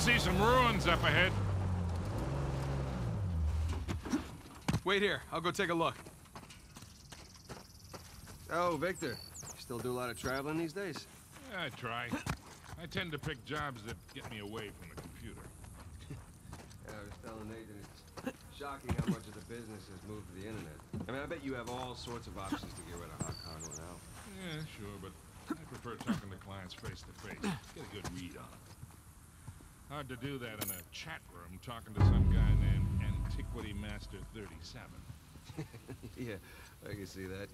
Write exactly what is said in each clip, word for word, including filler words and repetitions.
see some ruins up ahead. Wait here. I'll go take a look. Oh, Victor. You still do a lot of traveling these days? Yeah, I try. I tend to pick jobs that get me away from the computer. Yeah, I was telling Nathan, it's shocking how much of the business has moved to the internet. I mean, I bet you have all sorts of options to get rid of Hot Congo now. Yeah, sure, but I prefer talking to clients face to face. Get a good read on them. Hard to do that in a chat room talking to some guy named Antiquity Master thirty-seven. Yeah, I can see that.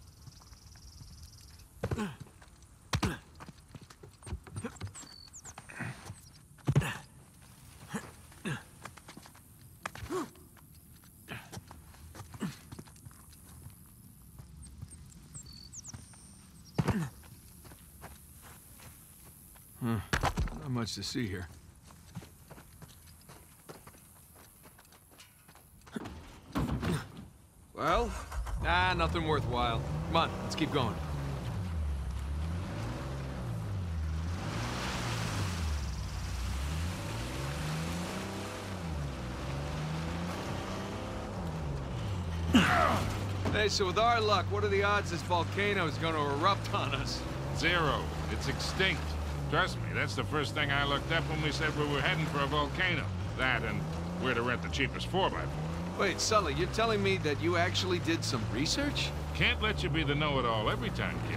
Huh. Not much to see here. Well? Ah, nothing worthwhile. Come on, let's keep going. Hey, so with our luck, what are the odds this volcano is going to erupt on us? Zero. It's extinct. Trust me, that's the first thing I looked up when we said we were heading for a volcano. That and where to rent the cheapest four by four. Wait, Sully, you're telling me that you actually did some research? Can't let you be the know-it-all every time, kid.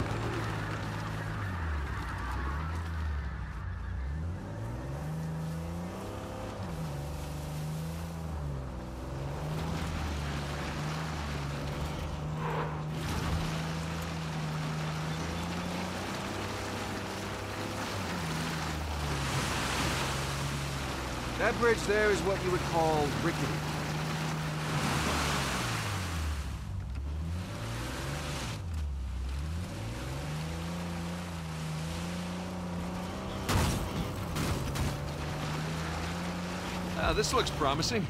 That bridge there is what you would call rickety. Uh, this looks promising.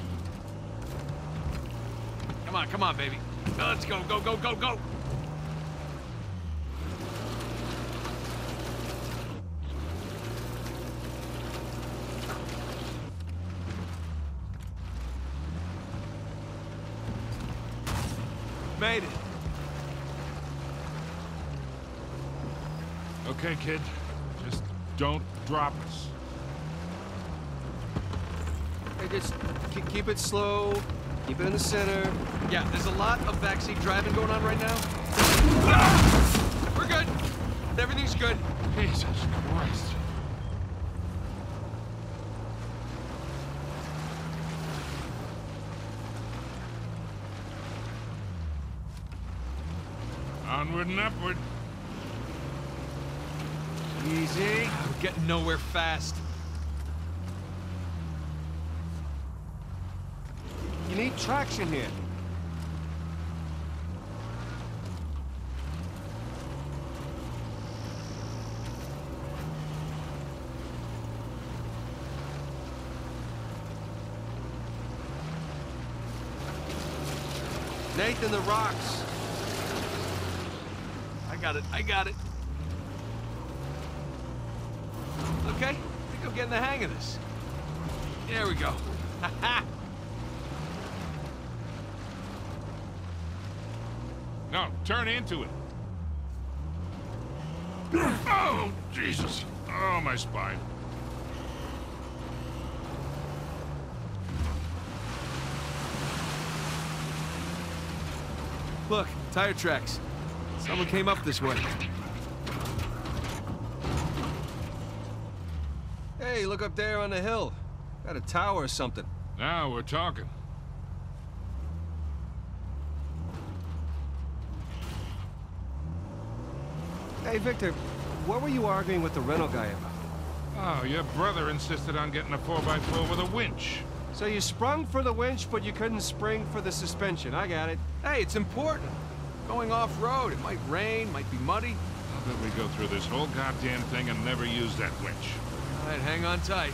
Come on, come on, baby. Let's go, go, go, go, go! Made it. Okay, kid. Just don't drop us. Hey, just keep, keep it slow. Keep it in the center. Yeah, there's a lot of backseat driving going on right now. Ah! We're good. Everything's good. Jesus Christ. Onward and upward. Easy. We're getting nowhere fast. You need traction here. Nathan, the rocks. I got it, I got it. Okay, I think I'm getting the hang of this. There we go. Ha-ha! No, turn into it. Oh, Jesus. Oh, my spine. Look, tire tracks. Someone came up this way. Hey, look up there on the hill. Got a tower or something. Now we're talking. Hey, Victor, what were you arguing with the rental guy about? Oh, your brother insisted on getting a four by four with a winch. So you sprung for the winch, but you couldn't spring for the suspension. I got it. Hey, it's important. Going off-road, it might rain, might be muddy. How about we go through this whole goddamn thing and never use that winch? All right, hang on tight.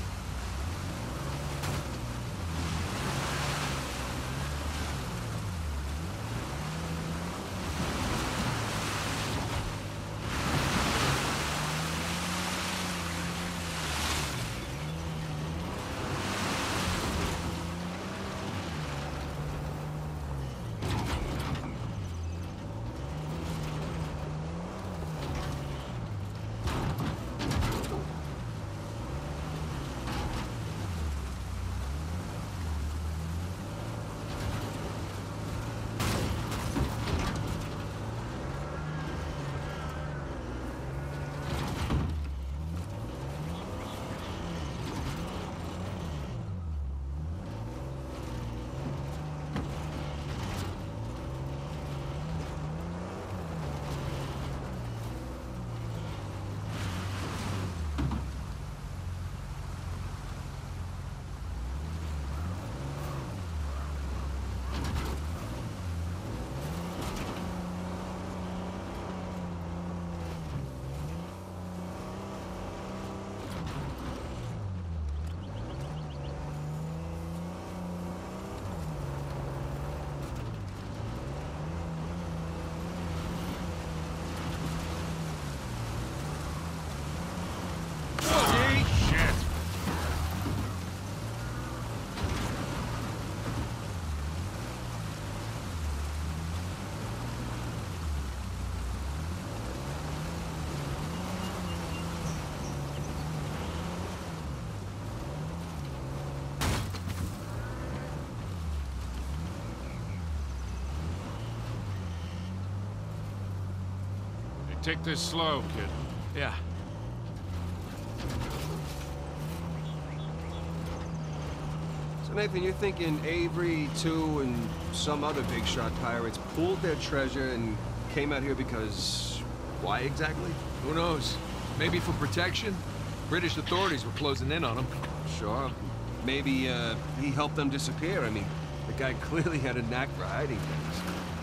Take this slow, kid. Yeah. So Nathan, you're thinking Avery, too, and some other big shot pirates pooled their treasure and came out here because... why exactly? Who knows? Maybe for protection? British authorities were closing in on them. Sure. Maybe, uh, he helped them disappear. I mean, the guy clearly had a knack for hiding things.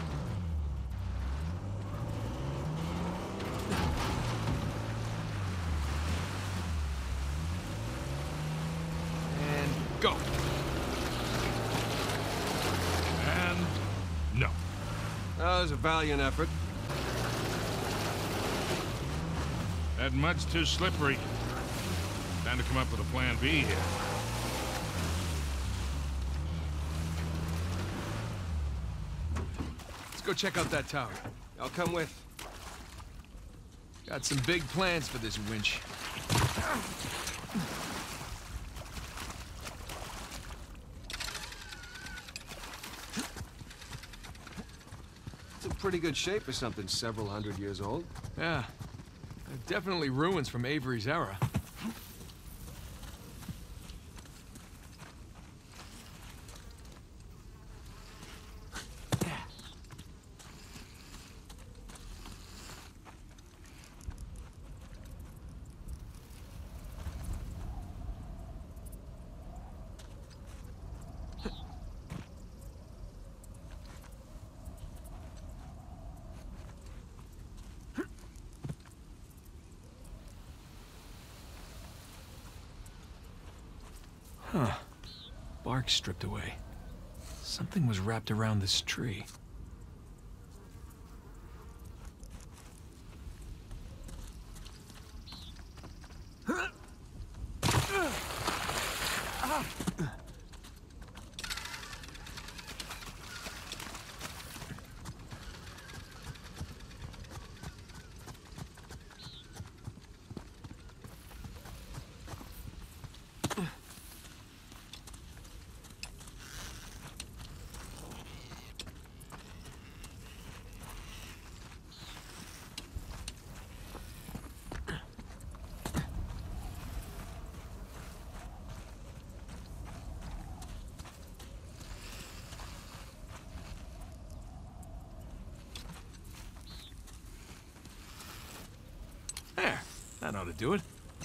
And go. And... no. That was a valiant effort. That mud's too slippery. Time to come up with a plan B here. Let's go check out that tower. I'll come with. Got some big plans for this winch. It's in pretty good shape for something several hundred years old. Yeah. Definitely ruins from Avery's era. Huh. Bark stripped away. Something was wrapped around this tree. There, that ought to do it.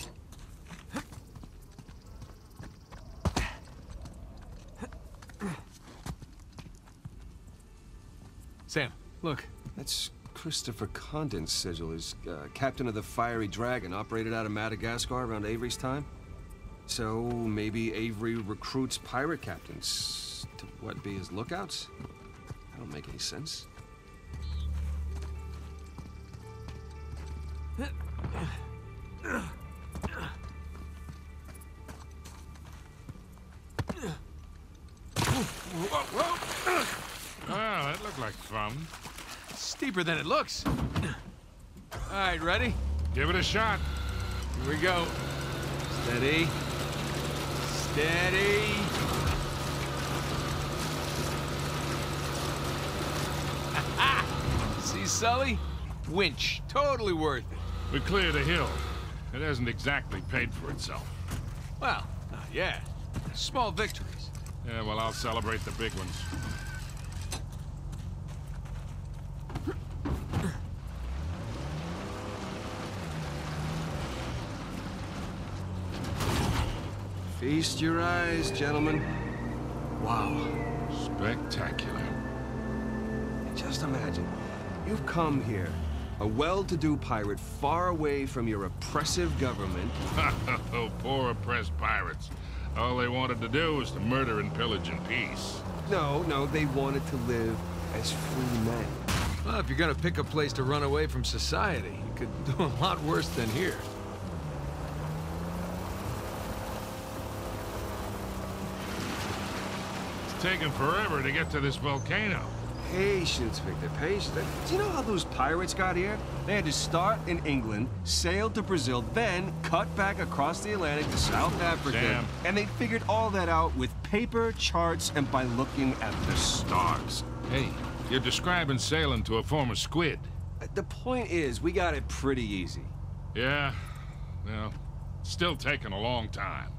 Sam, look. That's Christopher Condon's sigil. Is uh, captain of the Fiery Dragon, operated out of Madagascar around Avery's time. So maybe Avery recruits pirate captains to, what, be his lookouts? That don't make any sense. Well, that looked like fun. Steeper than it looks. All right, ready? Give it a shot. Here we go. Steady. Steady. See, Sully? Winch. Totally worth it. We cleared a hill. It hasn't exactly paid for itself. Well, not yet. Small victories. Yeah, well, I'll celebrate the big ones. Feast your eyes, gentlemen. Wow. Spectacular. Just imagine, you've come here, a well-to-do pirate far away from your oppressive government. Oh, poor oppressed pirates. All they wanted to do was to murder and pillage in peace. No, no, they wanted to live as free men. Well, if you're gonna pick a place to run away from society, you could do a lot worse than here. It's taken forever to get to this volcano. Patience, Victor, patience. Do you know how those pirates got here? They had to start in England, sail to Brazil, then cut back across the Atlantic to South Africa. Damn. And they figured all that out with paper, charts, and by looking at the stars. Hey, you're describing sailing to a former squid. The point is, we got it pretty easy. Yeah, well, still taking a long time.